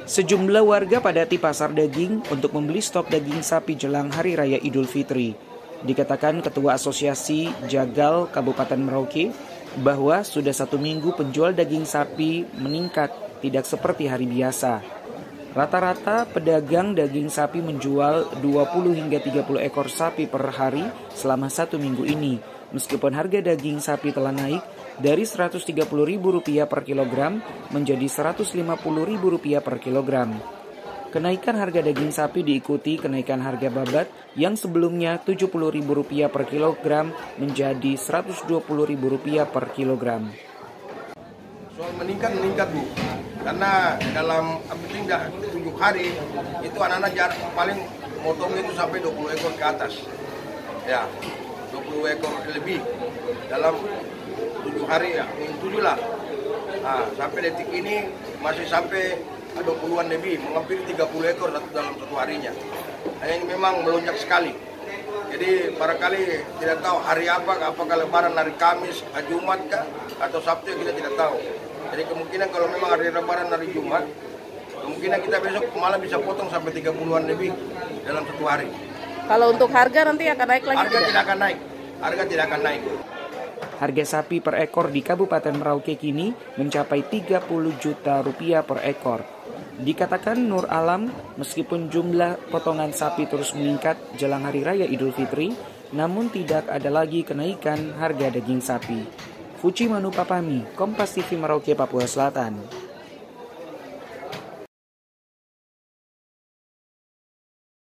Sejumlah warga padati pasar daging untuk membeli stok daging sapi jelang Hari Raya Idul Fitri. Dikatakan Ketua Asosiasi Jagal Kabupaten Merauke bahwa sudah 1 minggu penjual daging sapi meningkat, tidak seperti hari biasa. Rata-rata pedagang daging sapi menjual 20 hingga 30 ekor sapi per hari selama 1 minggu ini. Meskipun harga daging sapi telah naik dari Rp130.000 per kilogram menjadi Rp150.000 per kilogram. Kenaikan harga daging sapi diikuti kenaikan harga babat yang sebelumnya Rp70.000 per kilogram menjadi Rp120.000 per kilogram. Soal meningkat Bu, karena dalam tinggal 7 hari itu anak-anak jarak paling motongnya itu sampai 20 ekor ke atas, ya 20 ekor lebih dalam 7 hari ya, 7 lah. Nah, sampai detik ini masih sampai 20-an lebih, menghampiri 30 ekor dalam 1 harinya. Nah, ini memang melonjak sekali. Jadi barangkali tidak tahu hari apakah lebaran hari Kamis, hari Jumat kah, atau Sabtu, kita tidak tahu. Jadi kemungkinan kalau memang hari lebaran hari Jumat, kemungkinan kita besok malah bisa potong sampai 30-an lebih dalam 1 hari. Kalau untuk harga nanti akan naik lagi? Harga tidak akan naik. Harga tidak akan naik. Harga sapi per ekor di Kabupaten Merauke kini mencapai Rp30 juta per ekor. Dikatakan Nur Alam, meskipun jumlah potongan sapi terus meningkat jelang Hari Raya Idul Fitri, namun tidak ada lagi kenaikan harga daging sapi. Fuci Manu Papami, Kompas TV Merauke, Papua Selatan.